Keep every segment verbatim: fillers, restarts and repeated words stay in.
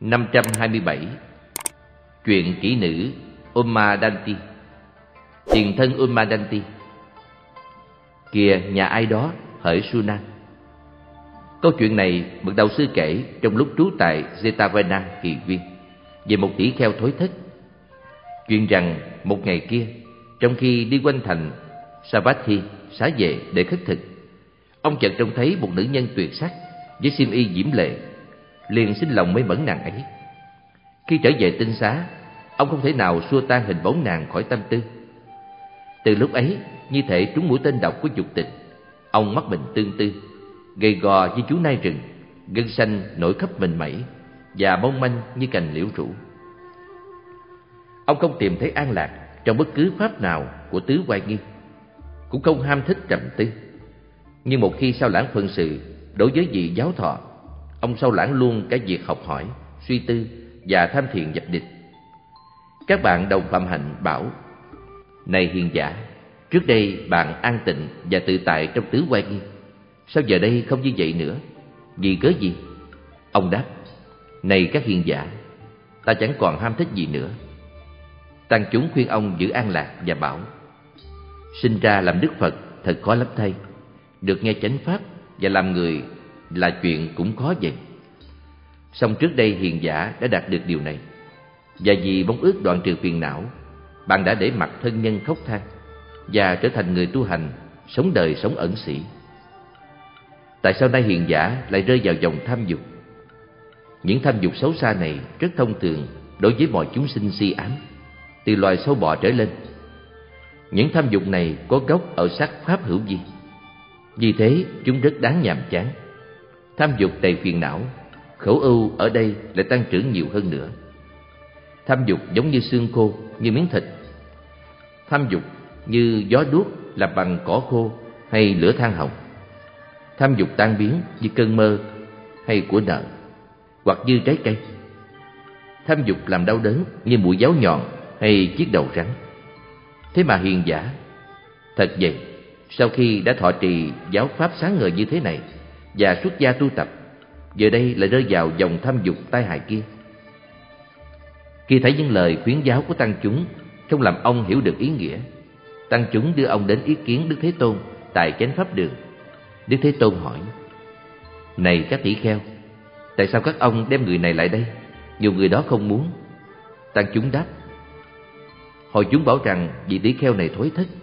năm trăm hai mươi bảy. Chuyện kỹ nữ Umadanti. Tiền thân Umadanti. Kìa nhà ai đó hỡi Sunan. Câu chuyện này bậc đạo sư kể trong lúc trú tại Jetavana Kỳ Viên về một tỷ kheo thối thất. Chuyện rằng một ngày kia, trong khi đi quanh thành Savatthi xá về để khất thực, ông chợt trông thấy một nữ nhân tuyệt sắc với xiêm y diễm lệ, liền sinh lòng mê mẩn nàng ấy. Khi trở về tinh xá, ông không thể nào xua tan hình bóng nàng khỏi tâm tư. Từ lúc ấy, như thể trúng mũi tên độc của dục tình, ông mắt mình tương tư, gầy gò như chú nai rừng, gân xanh nổi khắp mình mẩy và mong manh như cành liễu rủ. Ông không tìm thấy an lạc trong bất cứ pháp nào của tứ oai nghi, cũng không ham thích trầm tư. Nhưng một khi sao lãng phận sự đối với vị giáo thọ, ông sao lãng luôn cả việc học hỏi, suy tư và tham thiền dập địch. Các bạn đồng phạm hạnh bảo: này hiền giả, trước đây bạn an tịnh và tự tại trong tứ oai nghi, sao giờ đây không như vậy nữa? Vì cớ gì? Ông đáp: này các hiền giả, ta chẳng còn ham thích gì nữa. Tăng chúng khuyên ông giữ an lạc và bảo: sinh ra làm Đức Phật thật khó lắm thay. Được nghe chánh pháp và làm người là chuyện cũng khó vậy. Song trước đây hiền giả đã đạt được điều này, và vì mong ước đoạn trừ phiền não, bạn đã để mặc thân nhân khóc than và trở thành người tu hành, sống đời sống ẩn sĩ. Tại sao nay hiền giả lại rơi vào vòng tham dục? Những tham dục xấu xa này rất thông thường đối với mọi chúng sinh si ám, từ loài sâu bọ trở lên. Những tham dục này có gốc ở sắc pháp hữu vi, vì thế chúng rất đáng nhàm chán. Tham dục đầy phiền não, khổ ưu ở đây lại tăng trưởng nhiều hơn nữa. Tham dục giống như xương khô, như miếng thịt. Tham dục như gió đuốc làm bằng cỏ khô hay lửa than hồng. Tham dục tan biến như cơn mơ hay của nợ, hoặc như trái cây. Tham dục làm đau đớn như mũi giáo nhọn hay chiếc đầu rắn. Thế mà hiền giả, thật vậy, sau khi đã thọ trì giáo pháp sáng ngời như thế này và xuất gia tu tập, giờ đây lại rơi vào dòng tham dục tai hại kia. Khi thấy những lời khuyến giáo của tăng chúng không làm ông hiểu được ý nghĩa, tăng chúng đưa ông đến ý kiến Đức Thế Tôn tại Chánh Pháp Đường. Đức Thế Tôn hỏi: này các tỷ kheo, tại sao các ông đem người này lại đây? Nhiều người đó không muốn. Tăng chúng đáp: hồi chúng bảo rằng vị tỷ kheo này thối thất.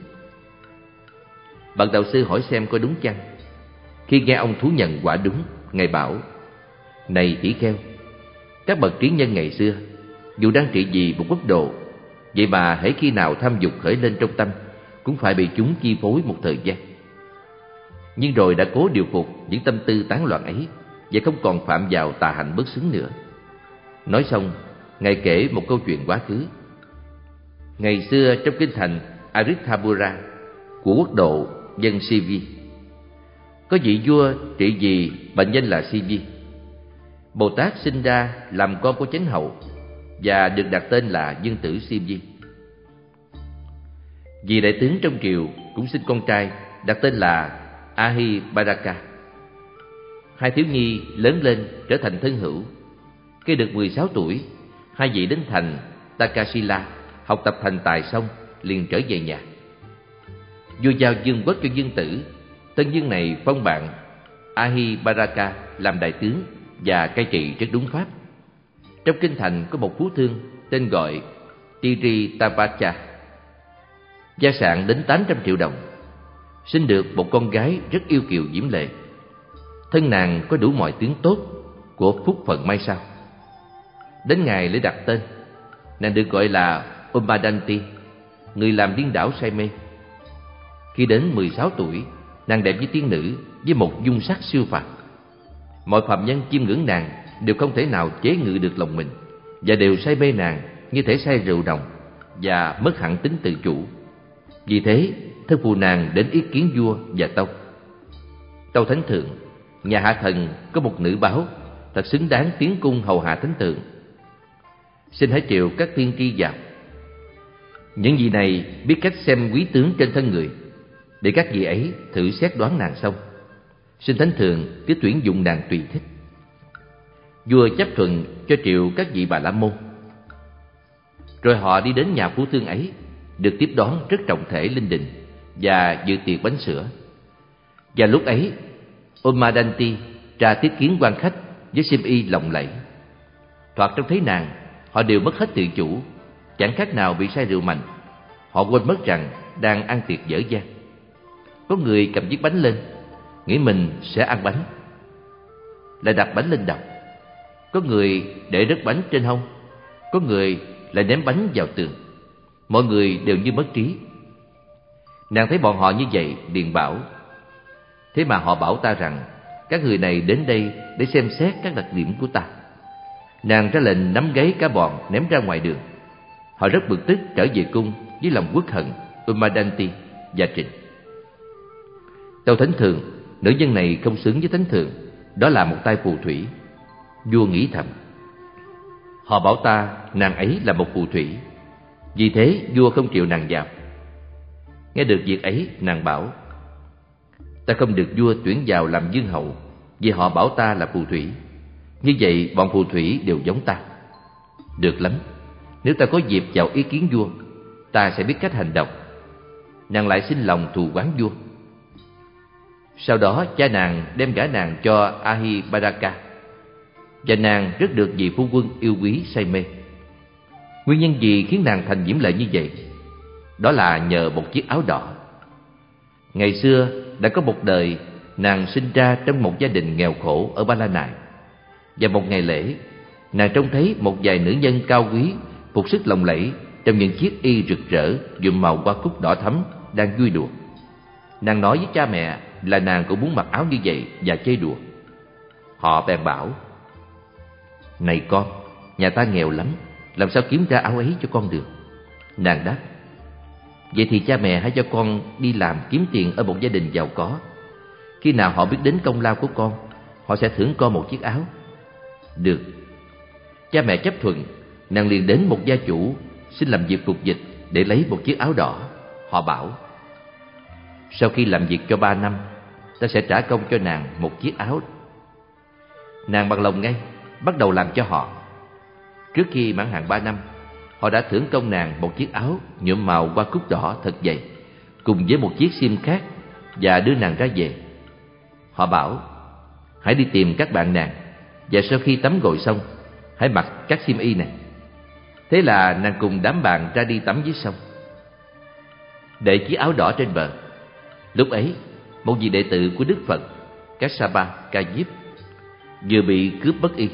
Bậc đạo sư hỏi xem có đúng chăng. Khi nghe ông thú nhận quả đúng, ngài bảo: này tỷ kheo, các bậc trí nhân ngày xưa dù đang trị vì một quốc độ, vậy mà hễ khi nào tham dục khởi lên trong tâm, cũng phải bị chúng chi phối một thời gian. Nhưng rồi đã cố điều phục những tâm tư tán loạn ấy, và không còn phạm vào tà hạnh bất xứng nữa. Nói xong, ngài kể một câu chuyện quá khứ. Ngày xưa trong kinh thành Arithabura của quốc độ dân Sivi, có vị vua trị vì bệnh danh là Sivi. Bồ Tát sinh ra làm con của chánh hậu và được đặt tên là Dương Tử Sivi. Vị đại tướng trong triều cũng sinh con trai đặt tên là Ahibaraka. Hai thiếu nhi lớn lên trở thành thân hữu. Khi được mười sáu tuổi, hai vị đến thành Takasila học tập thành tài xong, liền trở về nhà. Vua giao vương quốc cho Dương Tử. Tân vương này phong bạn Ahibaraka làm đại tướng và cai trị rất đúng pháp. Trong kinh thành có một phú thương tên gọi Tiritavacha, gia sản đến tám trăm triệu đồng, sinh được một con gái rất yêu kiều diễm lệ. Thân nàng có đủ mọi tướng tốt của phúc phận mai sau. Đến ngày lễ đặt tên, nàng được gọi là Umadanti, người làm điên đảo say mê. Khi đến mười sáu tuổi, nàng đẹp như tiên nữ với một dung sắc siêu phàm. Mọi phàm nhân chiêm ngưỡng nàng đều không thể nào chế ngự được lòng mình, và đều say mê nàng như thể say rượu đồng, và mất hẳn tính tự chủ. Vì thế, thân phụ nàng đến ý kiến vua và tâu. Tâu thánh thượng, nhà hạ thần có một nữ báo thật xứng đáng tiến cung hầu hạ thánh thượng. Xin hãy triệu các tiên tri vào. Những vị này biết cách xem quý tướng trên thân người, để các vị ấy thử xét đoán nàng xong. Xin thánh thượng cứ tuyển dụng nàng tùy thích. Vua chấp thuận cho triệu các vị Bà La Môn. Rồi họ đi đến nhà phú thương ấy, được tiếp đón rất trọng thể linh đình và dự tiệc bánh sữa. Và lúc ấy, Umadanti ra tiếp kiến quan khách với xiêm y lộng lẫy. Thoạt trông thấy nàng, họ đều mất hết tự chủ, chẳng khác nào bị say rượu mạnh. Họ quên mất rằng đang ăn tiệc dở dang. Có người cầm chiếc bánh lên, nghĩ mình sẽ ăn bánh, lại đặt bánh lên đầu. Có người để rớt bánh trên hông, có người lại ném bánh vào tường. Mọi người đều như mất trí. Nàng thấy bọn họ như vậy, liền bảo: thế mà họ bảo ta rằng các người này đến đây để xem xét các đặc điểm của ta. Nàng ra lệnh nắm gáy cả bọn ném ra ngoài đường. Họ rất bực tức trở về cung với lòng uất hận Umadanti và Trịnh. Tâu Thánh Thượng, nữ nhân này không xứng với Thánh Thượng, đó là một tay phù thủy. Vua nghĩ thầm: họ bảo ta nàng ấy là một phù thủy, vì thế vua không chịu nàng vào. Nghe được việc ấy, nàng bảo: ta không được vua tuyển vào làm vương hậu, vì họ bảo ta là phù thủy. Như vậy bọn phù thủy đều giống ta. Được lắm, nếu ta có dịp vào ý kiến vua, ta sẽ biết cách hành động. Nàng lại xin lòng thù oán vua. Sau đó cha nàng đem gả nàng cho Ahibadaka, và nàng rất được vị phu quân yêu quý say mê. Nguyên nhân gì khiến nàng thành diễm lệ như vậy? Đó là nhờ một chiếc áo đỏ. Ngày xưa đã có một đời nàng sinh ra trong một gia đình nghèo khổ ở Ba La Nại. Và một ngày lễ, nàng trông thấy một vài nữ nhân cao quý phục sức lộng lẫy trong những chiếc y rực rỡ nhuộm màu hoa cúc đỏ thắm đang vui đùa. Nàng nói với cha mẹ là nàng cũng muốn mặc áo như vậy và chơi đùa. Họ bèn bảo: này con, nhà ta nghèo lắm, làm sao kiếm ra áo ấy cho con được? Nàng đáp: vậy thì cha mẹ hãy cho con đi làm kiếm tiền ở một gia đình giàu có. Khi nào họ biết đến công lao của con, họ sẽ thưởng con một chiếc áo. Được. Cha mẹ chấp thuận. Nàng liền đến một gia chủ xin làm việc phục dịch để lấy một chiếc áo đỏ. Họ bảo: sau khi làm việc cho ba năm, ta sẽ trả công cho nàng một chiếc áo. Nàng bằng lòng ngay, bắt đầu làm cho họ. Trước khi mãn hạn ba năm, họ đã thưởng công nàng một chiếc áo nhuộm màu hoa cúc đỏ thật dày, cùng với một chiếc xiêm khác, và đưa nàng ra về. Họ bảo: hãy đi tìm các bạn nàng, và sau khi tắm gội xong, hãy mặc các xiêm y này. Thế là nàng cùng đám bạn ra đi tắm dưới sông, để chiếc áo đỏ trên bờ. Lúc ấy, một vị đệ tử của Đức Phật Kassapa Ca Diếp vừa bị cướp bất y,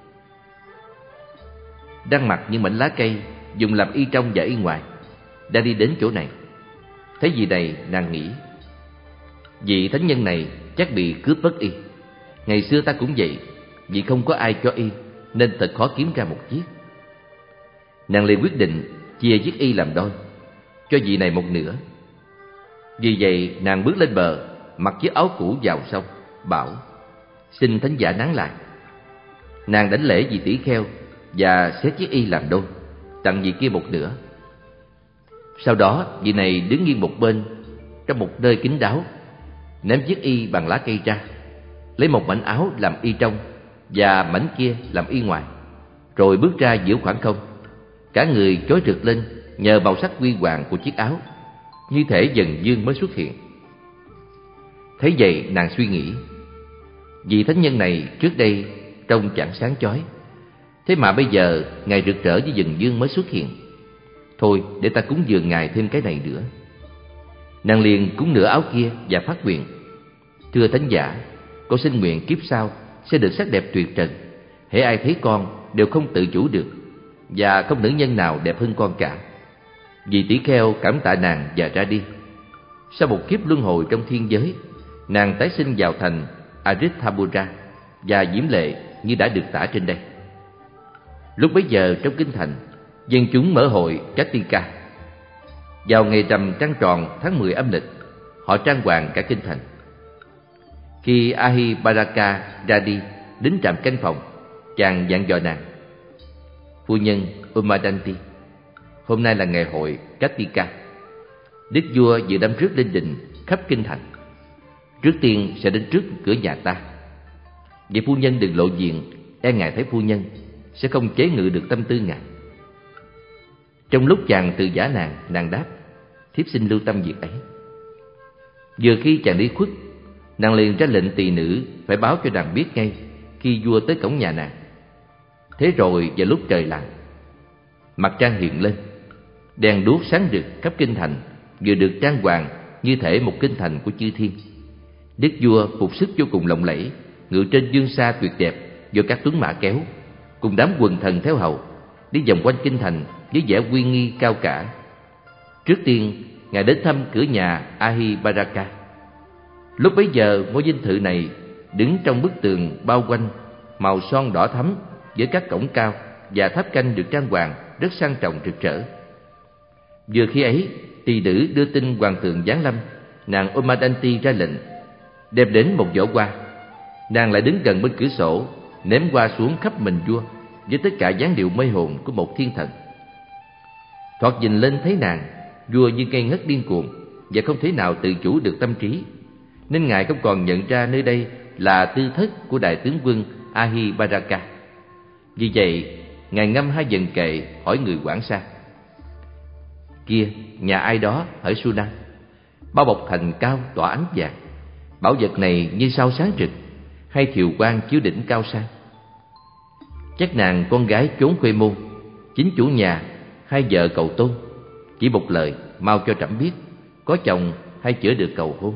đang mặc những mảnh lá cây dùng làm y trong và y ngoài, đang đi đến chỗ này. Thấy vị này, nàng nghĩ: vị thánh nhân này chắc bị cướp bất y. Ngày xưa ta cũng vậy, vì không có ai cho y nên thật khó kiếm ra một chiếc. Nàng liền quyết định chia chiếc y làm đôi, cho vị này một nửa. Vì vậy nàng bước lên bờ, mặc chiếc áo cũ vào sông, bảo: xin thánh giả nán lại. Nàng đảnh lễ vị tỷ kheo và xé chiếc y làm đôi, tặng vị kia một nửa. Sau đó vị này đứng nghiêng một bên trong một nơi kín đáo, ném chiếc y bằng lá cây ra, lấy một mảnh áo làm y trong và mảnh kia làm y ngoài, rồi bước ra giữa khoảng không. Cả người chói rực lên nhờ màu sắc huy hoàng của chiếc áo, như thể dần dương mới xuất hiện. Thấy vậy nàng suy nghĩ: vị thánh nhân này trước đây trông chẳng sáng chói, thế mà bây giờ ngài rực rỡ với dần dương mới xuất hiện. Thôi để ta cúng dường ngài thêm cái này nữa. Nàng liền cúng nửa áo kia và phát nguyện: thưa thánh giả, con xin nguyện kiếp sau sẽ được sắc đẹp tuyệt trần, hễ ai thấy con đều không tự chủ được, và không nữ nhân nào đẹp hơn con cả. Vì tỷ kheo cảm tạ nàng và ra đi. Sau một kiếp luân hồi trong thiên giới, nàng tái sinh vào thành Arithabura và diễm lệ như đã được tả trên đây. Lúc bấy giờ trong kinh thành, dân chúng mở hội Kartika. Vào ngày rằm trăng tròn tháng mười âm lịch, họ trang hoàng cả kinh thành. Khi Ahibadaka ra đi đến trạm canh phòng, chàng dặn dò nàng: phu nhân Umadanti, hôm nay là ngày hội Kartika. Đức vua dự đám rước linh đình khắp kinh thành. Trước tiên sẽ đến trước cửa nhà ta. Vậy phu nhân đừng lộ diện e ngài thấy phu nhân sẽ không chế ngự được tâm tư ngài. Trong lúc chàng từ giả nàng, nàng đáp: thiếp xin lưu tâm việc ấy. Vừa khi chàng đi khuất, nàng liền ra lệnh tỳ nữ phải báo cho nàng biết ngay khi vua tới cổng nhà nàng. Thế rồi vào lúc trời lặn, mặt trăng hiện lên, đèn đuốc sáng rực khắp kinh thành, vừa được trang hoàng như thể một kinh thành của chư thiên. Đức vua phục sức vô cùng lộng lẫy, ngự trên dương xa tuyệt đẹp do các tuấn mã kéo, cùng đám quần thần theo hầu, đi vòng quanh kinh thành với vẻ uy nghi cao cả. Trước tiên, ngài đến thăm cửa nhà Ahibaraka. Lúc bấy giờ, ngôi dinh thự này đứng trong bức tường bao quanh, màu son đỏ thắm, với các cổng cao và tháp canh được trang hoàng rất sang trọng rực rỡ. Vừa khi ấy, tỳ nữ đưa tin hoàng thượng giáng lâm, nàng Umadanti ra lệnh đem đến một giỏ hoa. Nàng lại đứng gần bên cửa sổ, ném hoa xuống khắp mình vua với tất cả dáng điệu mê hồn của một thiên thần. Thoạt nhìn lên thấy nàng, vua như ngây ngất điên cuồng và không thể nào tự chủ được tâm trí, nên ngài không còn nhận ra nơi đây là tư thất của đại tướng quân Ahibaraka. Vì vậy, ngài ngâm hai dần kệ hỏi người quản xa: kia, nhà ai đó hỡi Sunan? Bao bọc thành cao tỏa ánh vàng, bảo vật này như sao sáng rực, hay thiều quang chiếu đỉnh cao sang? Chắc nàng con gái chốn Khuê Môn, chính chủ nhà hay vợ cầu tôn? Chỉ một lời, mau cho trẫm biết, có chồng hay chữa được cầu hôn?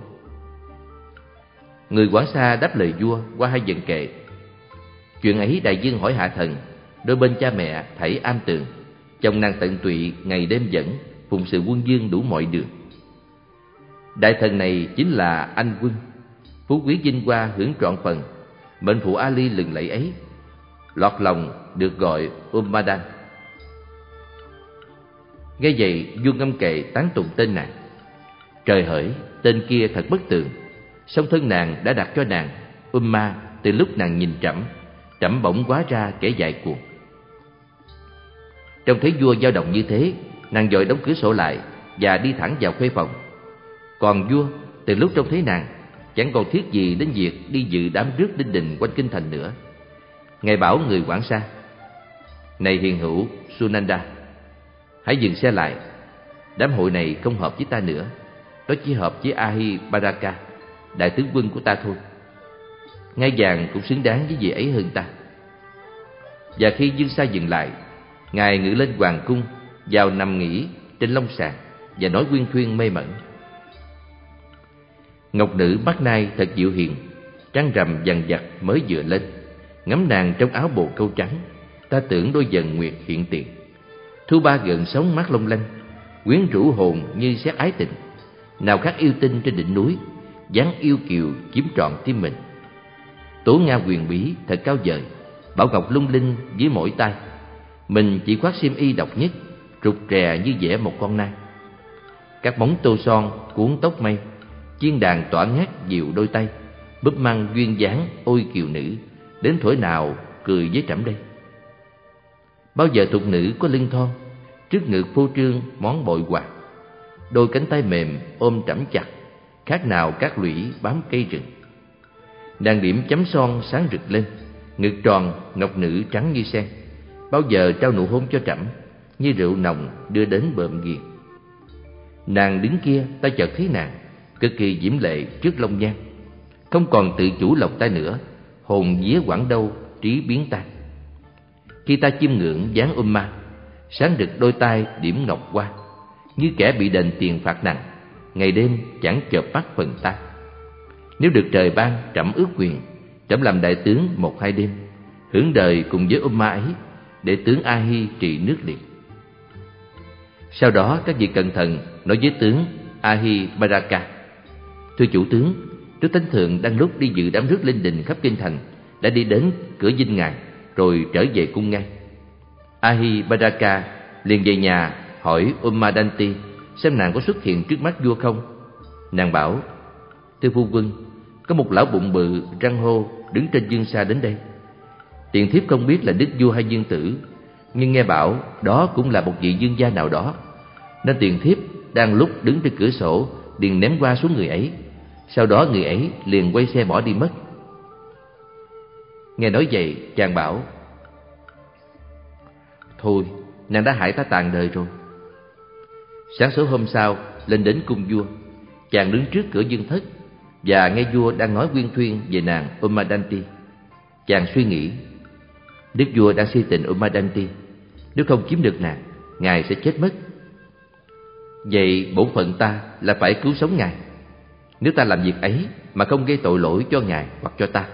Người quản xa đáp lời vua qua hai dần kệ: chuyện ấy đại dương hỏi hạ thần, đôi bên cha mẹ thảy am tường, chồng nàng tận tụy ngày đêm dẫn, phụng sự quân vương đủ mọi đường. Đại thần này chính là anh quân, phú quý vinh hoa hưởng trọn phần, mệnh phụ Ali lừng lẫy ấy, lọt lòng được gọi Umadan. Nghe vậy, vua ngâm kệ tán tụng tên nàng: trời hỡi, tên kia thật bất tường, song thân nàng đã đặt cho nàng Umma từ lúc nàng nhìn trẫm, trẫm bỗng hóa ra kẻ dại cuồng. Trông thấy vua dao động như thế, nàng vội đóng cửa sổ lại và đi thẳng vào khuê phòng. Còn vua từ lúc trông thấy nàng, chẳng còn thiết gì đến việc đi dự đám rước đinh đình quanh kinh thành nữa. Ngài bảo người quản xa: này hiền hữu Sunanda, hãy dừng xe lại. Đám hội này không hợp với ta nữa, nó chỉ hợp với Ahibaraka, đại tướng quân của ta thôi. Ngai vàng cũng xứng đáng với vị ấy hơn ta. Và khi dương xa dừng lại, ngài ngự lên hoàng cung, vào nằm nghỉ trên long sàng và nói quyên thuyên mê mẩn: ngọc nữ mắt nai thật dịu hiền, trăng rằm dằn vặt mới vừa lên, ngắm nàng trong áo bồ câu trắng, ta tưởng đôi dần nguyệt hiện tiền. Thu ba gợn sóng mắt long lanh, quyến rũ hồn như sét ái tình. Nào khác yêu tinh trên đỉnh núi, dáng yêu kiều chiếm trọn tim mình. Tố nga huyền bí thật cao vời, bảo ngọc lung linh dưới mỗi tay. Mình chỉ khoác xiêm y độc nhất, rụt rè như vẽ một con nai. Các móng tô son cuốn tóc mây, chiên đàn tỏa ngát dịu đôi tay, búp măng duyên dáng ôi kiều nữ, đến thuở nào cười với trẫm đây. Bao giờ thục nữ có lưng thon, trước ngực phô trương món bội hoạt, đôi cánh tay mềm ôm trẫm chặt, khác nào các lũy bám cây rừng. Nàng điểm chấm son sáng rực lên, ngực tròn ngọc nữ trắng như sen, bao giờ trao nụ hôn cho trẫm, như rượu nồng đưa đến bợm ghiền. Nàng đứng kia, ta chợt thấy nàng cực kỳ diễm lệ trước long nhan, không còn tự chủ lòng ta nữa, hồn vía quảng đâu trí biến tan. Khi ta chiêm ngưỡng dáng Umma, sáng rực đôi tai điểm ngọc hoa, như kẻ bị đền tiền phạt nặng, ngày đêm chẳng chợp mắt phần ta. Nếu được trời ban, trẫm ước quyền, trẫm làm đại tướng một hai đêm, hưởng đời cùng với Umma ấy, để tướng Ahi trị nước liền. Sau đó các vị cẩn thận nói với tướng Ahibaraka: thưa chủ tướng, Đức Thánh Thượng đang lúc đi dự đám rước linh đình khắp kinh thành, đã đi đến cửa dinh ngài, rồi trở về cung ngay. Ahibaraka liền về nhà hỏi Umadanti xem nàng có xuất hiện trước mắt vua không. Nàng bảo: thưa phu quân, có một lão bụng bự răng hô đứng trên dương xa đến đây. Tiện thiếp không biết là đức vua hay dương tử, nhưng nghe bảo đó cũng là một vị dương gia nào đó, nên tiền thiếp đang lúc đứng trên cửa sổ liền ném qua xuống người ấy. Sau đó người ấy liền quay xe bỏ đi mất. Nghe nói vậy, chàng bảo: thôi, nàng đã hại ta tàn đời rồi. Sáng sớm hôm sau, lên đến cung vua, chàng đứng trước cửa dương thất và nghe vua đang nói uyên thuyên về nàng Umadanti. Chàng suy nghĩ, đức vua đang si tình Umadanti, nếu không chiếm được nàng, ngài sẽ chết mất. Vậy bổn phận ta là phải cứu sống ngài, nếu ta làm việc ấy mà không gây tội lỗi cho ngài hoặc cho ta.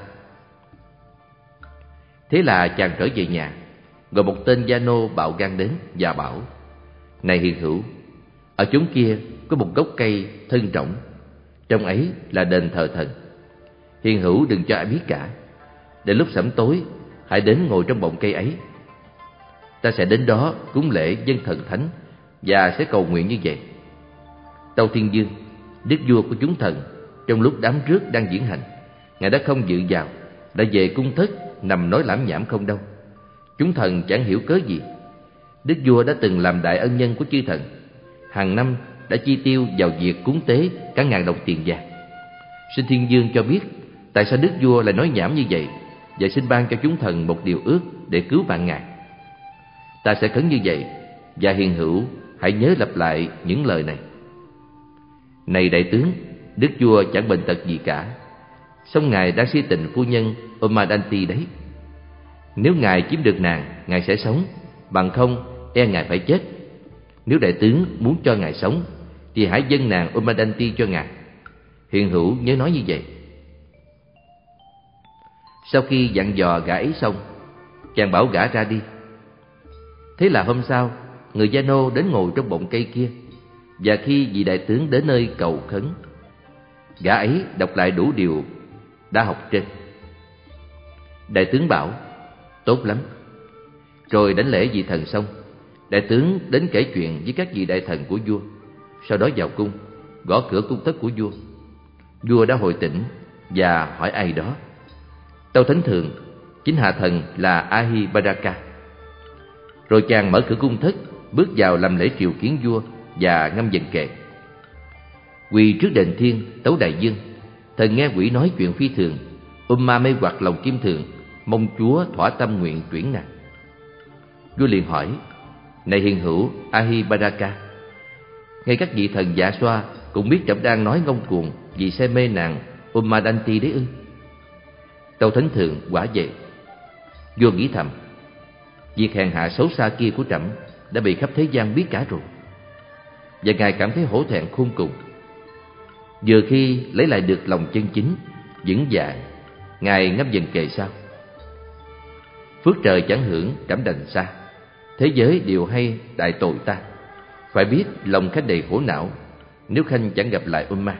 Thế là chàng trở về nhà, gọi một tên gia nô bạo gan đến và bảo: này hiền hữu, ở chốn kia có một gốc cây thân rỗng, trong ấy là đền thờ thần. Hiền hữu đừng cho ai biết cả. Đến lúc sẩm tối, hãy đến ngồi trong bọng cây ấy. Ta sẽ đến đó cúng lễ dân thần thánh và sẽ cầu nguyện như vậy. Tâu Thiên Dương, đức vua của chúng thần, trong lúc đám rước đang diễn hành, ngài đã không dự vào, đã về cung thất nằm nói lảm nhảm không đâu. Chúng thần chẳng hiểu cớ gì. Đức vua đã từng làm đại ân nhân của chư thần, hàng năm đã chi tiêu vào việc cúng tế cả ngàn đồng tiền vàng. Xin Thiên Dương cho biết tại sao đức vua lại nói nhảm như vậy, và xin ban cho chúng thần một điều ước để cứu bạn ngài. Ta sẽ khấn như vậy, và hiền hữu hãy nhớ lặp lại những lời này. Này đại tướng, đức vua chẳng bệnh tật gì cả, song ngài đang si tình phu nhân Umadanti đấy. Nếu ngài chiếm được nàng, ngài sẽ sống, bằng không e ngài phải chết. Nếu đại tướng muốn cho ngài sống, thì hãy dâng nàng Umadanti cho ngài. Hiền hữu nhớ nói như vậy. Sau khi dặn dò gã ấy xong, chàng bảo gã ra đi. Thế là hôm sau, người gia nô đến ngồi trong bọng cây kia, và khi vị đại tướng đến nơi cầu khấn, gã ấy đọc lại đủ điều đã học trên. Đại tướng bảo: tốt lắm. Rồi đánh lễ vị thần xong, đại tướng đến kể chuyện với các vị đại thần của vua. Sau đó vào cung, gõ cửa cung thất của vua. Vua đã hồi tỉnh và hỏi ai đó. Tâu Thánh Thượng, chính hạ thần là Ahibadaka. Rồi chàng mở cửa cung thất, bước vào làm lễ triều kiến vua và ngâm dần kệ. Quỳ trước đền thiên, tấu đại dương, thần nghe quỷ nói chuyện phi thường, Umma mê hoặc lòng kim thường, mong chúa thỏa tâm nguyện tuyển nàng. Vua liền hỏi: này hiền hữu Ahibadaka, ngay các vị thần dạ xoa cũng biết trẫm đang nói ngông cuồng vì say mê nàng Umadanti đấy ư? Tâu Thánh Thượng, quả vậy. Vua nghĩ thầm, việc hèn hạ xấu xa kia của trẫm đã bị khắp thế gian biết cả rồi, và ngài cảm thấy hổ thẹn khôn cùng. Vừa khi lấy lại được lòng chân chính vững vàng, ngài ngâm dần kệ sao: phước trời chẳng hưởng trẫm đành xa, thế giới điều hay đại tội ta. Phải biết lòng khanh đầy khổ não, nếu khanh chẳng gặp lại Umma.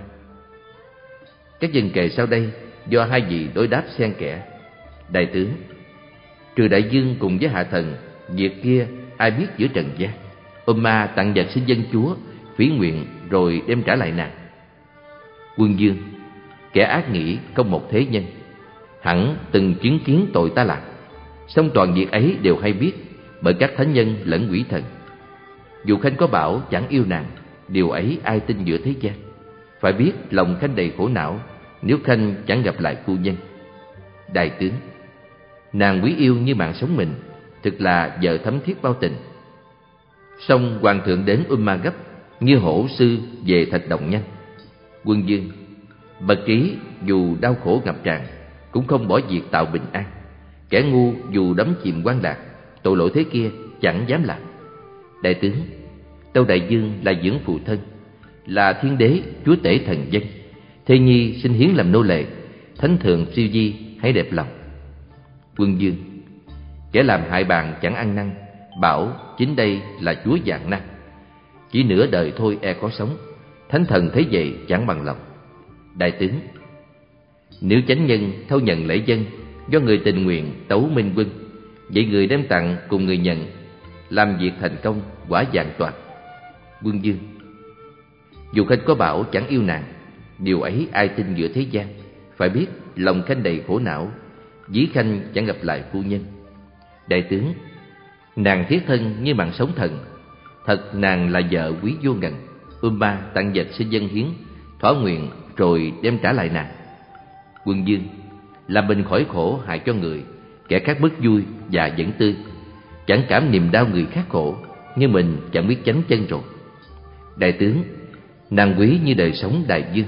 Các dần kệ sau đây do hai vị đối đáp xen kẽ. Đại tướng: trừ đại dương cùng với hạ thần, việc kia ai biết giữa trần gian. Umma tặng vật xin dân chúa, phỉ nguyện rồi đem trả lại nàng. Quân Dương: kẻ ác nghĩ không một thế nhân, hẳn từng chứng kiến tội ta làm, song toàn việc ấy đều hay biết bởi các thánh nhân lẫn quỷ thần. Dù khanh có bảo chẳng yêu nàng, điều ấy ai tin giữa thế gian. Phải biết lòng khanh đầy khổ não, nếu khanh chẳng gặp lại phu nhân. Đại tướng: nàng quý yêu như mạng sống mình, thực là vợ thấm thiết bao tình. Song hoàng thượng đến Umma gấp, như hổ sư về thạch đồng nhanh. Quân Dương: bậc trí dù đau khổ ngập tràn, cũng không bỏ việc tạo bình an. Kẻ ngu dù đắm chìm quan lạc, tội lỗi thế kia chẳng dám làm. Đại tướng: Tâu đại dương là dưỡng phụ thân, là thiên đế chúa tể thần dân, Thê nhi xin hiến làm nô lệ, thánh thượng siêu di hãy đẹp lòng. Quân Dương: kẻ làm hại bạn chẳng ăn năn, bảo chính đây là chúa vạn năng. Chỉ nửa đời thôi e có sống, thánh thần thấy vậy chẳng bằng lòng. Đại tướng: nếu chánh nhân thâu nhận lễ dân, do người tình nguyện tấu minh quân, vậy người đem tặng cùng người nhận, làm việc thành công quả vạn toàn. Quân Dương: dù khanh có bảo chẳng yêu nàng, điều ấy ai tin giữa thế gian. Phải biết lòng khanh đầy khổ não, dí khanh chẳng gặp lại phu nhân. Đại tướng: nàng thiết thân như mạng sống thần, thật nàng là vợ quý vô ngần. Umma tặng vật xin dân hiến, thỏa nguyện rồi đem trả lại nàng. Quân Dương: làm mình khỏi khổ hại cho người, kẻ khác bất vui và vẫn tươi, chẳng cảm niềm đau người khác khổ, như mình chẳng biết chánh chân rồi. Đại tướng, nàng quý như đời sống đại dương.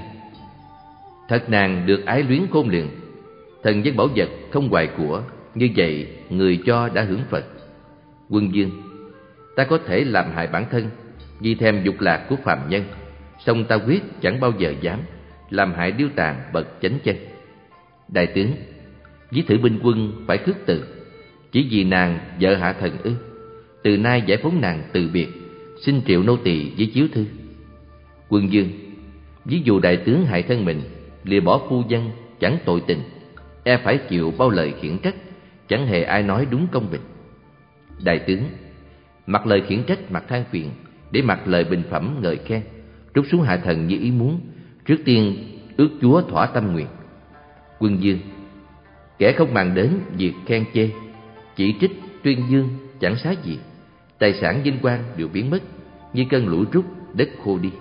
Thật nàng được ái luyến khôn lường, thần dân bảo vật không hoài của, như vậy người cho đã hưởng Phật. Quân dương, ta có thể làm hại bản thân vì thèm dục lạc của phàm nhân, song ta quyết chẳng bao giờ dám làm hại điêu tàn bậc chánh chân. Đại tướng, Ví Thử binh quân phải khước từ, chỉ vì nàng vợ hạ thần ư? Từ nay giải phóng nàng từ biệt, xin triệu nô tỳ với chiếu thư. Quân dương, ví dụ đại tướng hại thân mình, lìa bỏ phu dân chẳng tội tình, e phải chịu bao lời khiển trách, chẳng hề ai nói đúng công bình. Đại tướng, mặc lời khiển trách mặc than phiền, để mặc lời bình phẩm ngợi khen, trút xuống hạ thần như ý muốn, trước tiên ước chúa thỏa tâm nguyện. Quân dương, kẻ không màng đến việc khen chê, chỉ trích tuyên dương chẳng xá gì, tài sản vinh quang đều biến mất, như cơn lũ trút đất khô đi.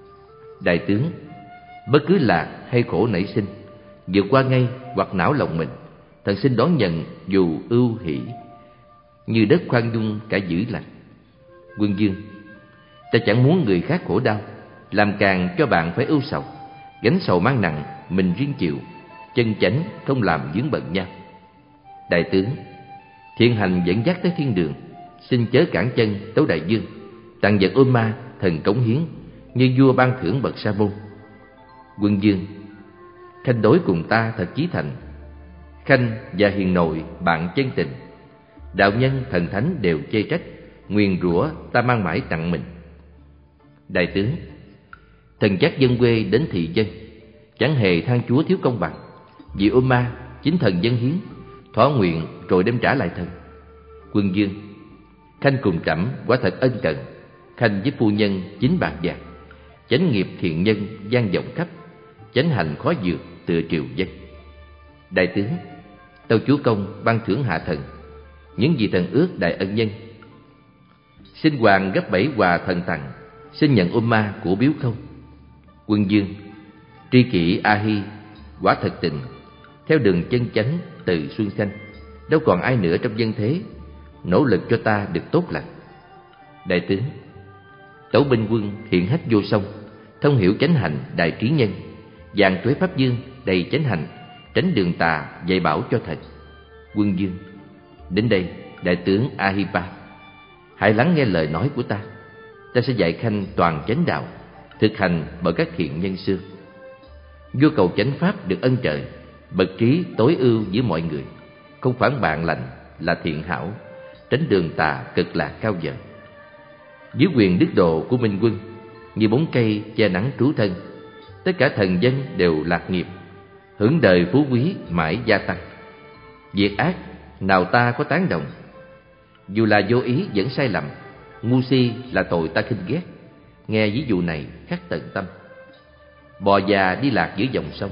Đại tướng, bất cứ lạc hay khổ nảy sinh, vượt qua ngay hoặc não lòng mình, thần xin đón nhận dù ưu hỷ, như đất khoan dung cả dữ lành. Quân dương, ta chẳng muốn người khác khổ đau, làm càng cho bạn phải ưu sầu, gánh sầu mang nặng mình riêng chịu, chân chánh không làm vướng bận nhau. Đại tướng, thiện hành dẫn dắt tới thiên đường, xin chớ cản chân tấu đại dương, tặng vật ôn ma thần cống hiến, như vua ban thưởng bậc sa môn. Quân dương, khanh đối cùng ta thật chí thành, khanh và hiền nội bạn chân tình, đạo nhân thần thánh đều chê trách, nguyền rủa ta mang mãi tặng mình. Đại tướng, thần chắc dân quê đến thị dân, chẳng hề than chúa thiếu công bằng, vì ôn ma chính thần dân hiến, thỏa nguyện rồi đem trả lại thần. Quân dương, khanh cùng trẫm quả thật ân cần, khanh với phu nhân chính bạc vàng, chánh nghiệp thiện nhân gian vọng khắp, chánh hành khó vượt tựa triều dân. Đại tướng, tâu chúa công ban thưởng hạ thần những gì thần ước đại ân nhân, xin hoàng gấp bảy quà thần tặng, xin nhận ôn ma của biếu không. Quân dương, tri kỷ A Hi quả thật tình, theo đường chân chánh từ xuân xanh, đâu còn ai nữa trong dân thế, nỗ lực cho ta được tốt lành. Đại tướng, tấu binh quân hiện hết vô song, thông hiểu chánh hành đại trí nhân, vạn tuế pháp dương đầy chánh hành, tránh đường tà dạy bảo cho thần. Quân dương, đến đây đại tướng Ahipa, hãy lắng nghe lời nói của ta. Ta sẽ dạy khanh toàn chánh đạo, thực hành bởi các thiện nhân xưa. Vua cầu chánh pháp được ân trời, bậc trí tối ưu giữa mọi người, không phản bạn lành là thiện hảo, tránh đường tà cực lạc cao vời. Dưới quyền đức độ của minh quân, như bóng cây che nắng trú thân, tất cả thần dân đều lạc nghiệp, hưởng đời phú quý mãi gia tăng. Việc ác nào ta có tán đồng, dù là vô ý vẫn sai lầm, ngu si là tội ta khinh ghét. Nghe ví dụ này khắc tận tâm. Bò già đi lạc giữa dòng sông,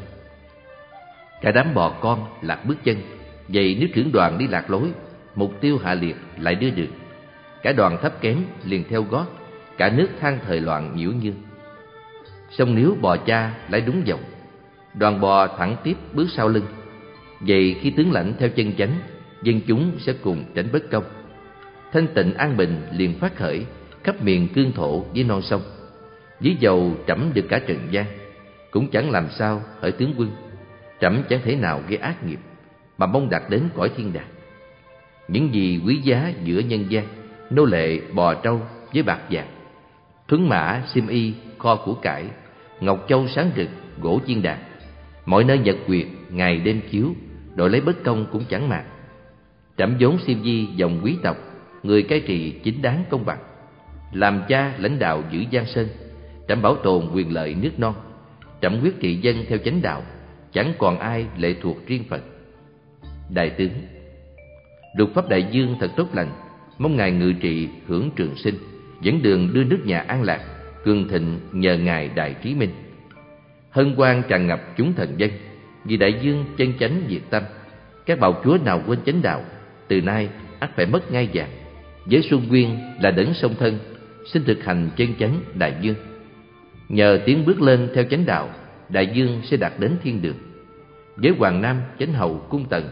cả đám bò con lạc bước chân, vậy nếu trưởng đoàn đi lạc lối, mục tiêu hạ liệt lại đưa được, cả đoàn thấp kém liền theo gót, cả nước than thời loạn nhiễu nhương. Song nếu bò cha lại đúng dòng, đoàn bò thẳng tiếp bước sau lưng, vậy khi tướng lãnh theo chân chánh, dân chúng sẽ cùng tránh bất công. Thanh tịnh an bình liền phát khởi khắp miền cương thổ với non sông. Ví dầu trẫm được cả trần gian, cũng chẳng làm sao hỡi tướng quân, trẫm chẳng thể nào gây ác nghiệp mà mong đạt đến cõi thiên đàng. Những gì quý giá giữa nhân gian, nô lệ bò trâu với bạc vàng, thuấn mã xiêm y kho của cải, ngọc châu sáng rực gỗ chiên đàn, mọi nơi nhật nguyệt ngày đêm chiếu, đội lấy bất công cũng chẳng màng. Trẫm vốn xiêm di dòng quý tộc, người cai trị chính đáng công bằng, làm cha lãnh đạo giữ giang sơn, trẫm bảo tồn quyền lợi nước non. Trẫm quyết trị dân theo chánh đạo, chẳng còn ai lệ thuộc riêng Phật. Đại tướng, luật pháp đại dương thật tốt lành, mong ngài ngự trị hưởng trường sinh, dẫn đường đưa nước nhà an lạc, cường thịnh nhờ ngài đại trí minh. Hân hoan tràn ngập chúng thần dân, vì đại dương chân chánh diệt tâm. Các bào chúa nào quên chánh đạo, từ nay ắt phải mất ngai vàng. Với Xuân Nguyên là đấng song thân, xin thực hành chân chánh đại dương. Nhờ tiến bước lên theo chánh đạo, đại dương sẽ đạt đến thiên đường. Với Hoàng Nam chánh hầu cung tần,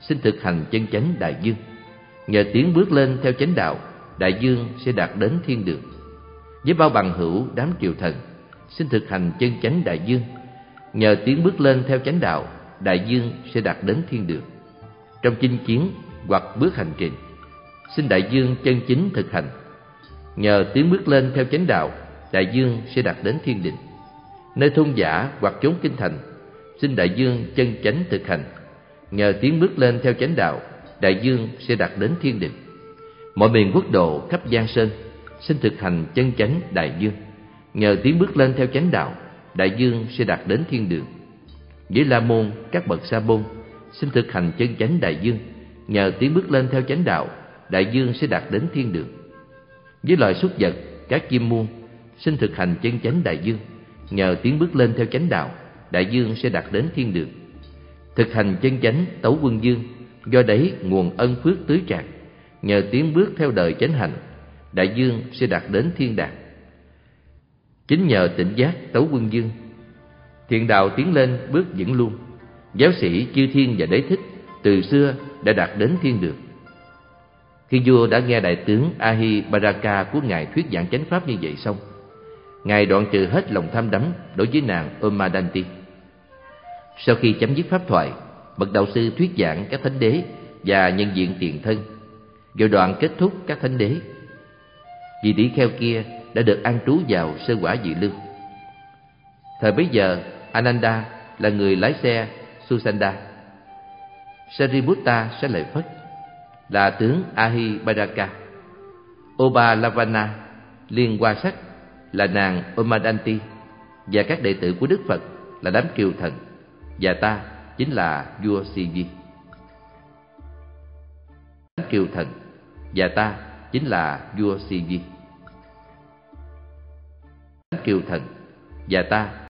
xin thực hành chân chánh đại dương. Nhờ tiến bước lên theo chánh đạo, đại dương sẽ đạt đến thiên đường. Với bao bằng hữu đám triều thần, xin thực hành chân chánh đại dương. Nhờ tiến bước lên theo chánh đạo, đại dương sẽ đạt đến thiên đường. Trong chinh chiến hoặc bước hành trình, xin đại dương chân chính thực hành. Nhờ tiến bước lên theo chánh đạo, đại dương sẽ đạt đến thiên định. Nơi thôn giả hoặc chốn kinh thành, xin đại dương chân chánh thực hành. Nhờ tiến bước lên theo chánh đạo, đại dương sẽ đạt đến thiên định. Mọi miền quốc độ khắp Giang Sơn, xin thực hành chân chánh đại dương. Nhờ tiến bước lên theo chánh đạo, đại dương sẽ đạt đến thiên đường. Với La Môn, các bậc Sa Môn, xin thực hành chân chánh đại dương. Nhờ tiến bước lên theo chánh đạo, đại dương sẽ đạt đến thiên đường. Với loài súc vật, các chim muôn, xin thực hành chân chánh đại dương. Nhờ tiến bước lên theo chánh đạo, đại dương sẽ đạt đến thiên đường. Thực hành chân chánh tấu quân dương, do đấy nguồn ân phước tưới tràn. Nhờ tiến bước theo đời chánh hành, đại dương sẽ đạt đến thiên đàng. Chính nhờ tỉnh giác tấu quân dương, thiện đạo tiến lên bước vững luôn. Giáo sĩ chư thiên và đế thích từ xưa đã đạt đến thiên đường. Khi vua đã nghe đại tướng Ahibaraka của ngài thuyết giảng chánh pháp như vậy xong, ngài đoạn trừ hết lòng tham đắm đối với nàng Umadanti. Sau khi chấm dứt pháp thoại, bậc đạo sư thuyết giảng các thánh đế và nhân diện tiền thân, rồi đoạn kết thúc các thánh đế. Vị tỷ kheo kia đã được an trú vào sơ quả vị lương. Thời bấy giờ, Ananda là người lái xe Susanda, Sariputta sẽ lợi Phất là tướng Ahibaraka, Obalavana Liên Hoa Sắc là nàng Umadanti, và các đệ tử của Đức Phật là đám kiều thần, và ta chính là vua Sivi. Đám kiều thần và ta chính là vua Sivi. Đám kiều thần và ta